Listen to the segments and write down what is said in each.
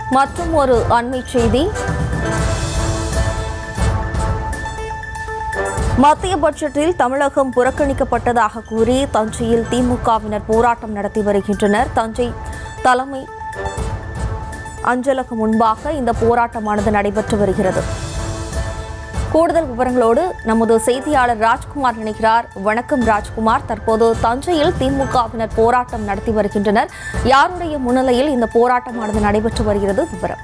மற்றும் ஒரு அண்மை செய்தி. மத்திய பட்ஜெட்டில் தமிழகம் புறக்கணிக்கப்பட்டதாக கூறி தஞ்சையில் திமுகவினர் போராட்டம் நடத்தி வருகின்றனர். தஞ்சை தலைமை அஞ்சலகம் முன்பாக இந்த போராட்டமானது நடைபெற்று வருகிறது. கூடுதல் விவரங்களோடு நமது செய்தியாளர் ராஜ்குமார் இணைகிறார். வணக்கம் ராஜ்குமார். தற்போது தஞ்சையில் திமுகவினர் போராட்டம் நடத்தி வருகின்றனர். யாருடைய முன்னிலையில் இந்த போராட்டமானது நடைபெற்று வருகிறது? விவரம்.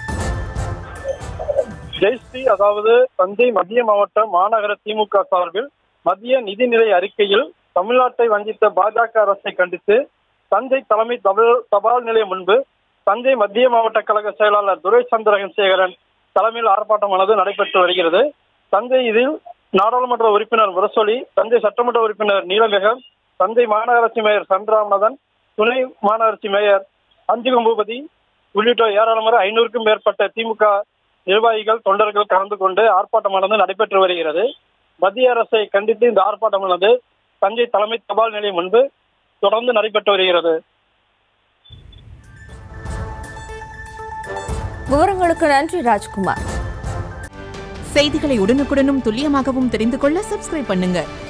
ஜெயஸ்ரீ, அதாவது தஞ்சை மத்திய மாவட்ட மாநகர திமுக சார்பில் மத்திய நிதிநிலை அறிக்கையில் தமிழ்நாட்டை வஞ்சித்த பாஜக அரசை கண்டித்து தஞ்சை தலைமை தபால் நிலையம் முன்பு தஞ்சை மத்திய மாவட்ட கழக செயலாளர் துரை சந்திரசேகரன் தலைமையில் ஆர்ப்பாட்டமானது நடைபெற்று வருகிறது. தஞ்சை இதில் நாடாளுமன்ற உறுப்பினர் முரசொலி, தஞ்சை சட்டமன்ற உறுப்பினர் நீலமேகம், தஞ்சை மாநகராட்சி மேயர் சந்திரராமநாதன், துணை மாநகராட்சி மேயர் அஞ்சுகம் பூபதி உள்ளிட்ட ஏராளமான 500க்கும் மேற்பட்ட திமுக நிர்வாகிகள் தொண்டர்கள் கலந்து கொண்டு ஆர்ப்பாட்டமானது நடைபெற்று வருகிறது. மத்திய அரசை கண்டித்து இந்த ஆர்ப்பாட்டமானது தஞ்சை தலைமை தபால் நிலையம் முன்பு தொடர்ந்து நடைபெற்று வருகிறது. விவரங்களுக்கு நன்றி ராஜ்குமார். செய்திகளை உடனுக்குடனும் துல்லியமாகவும் தெரிந்து கொள்ள சப்ஸ்கிரைப் பண்ணுங்க.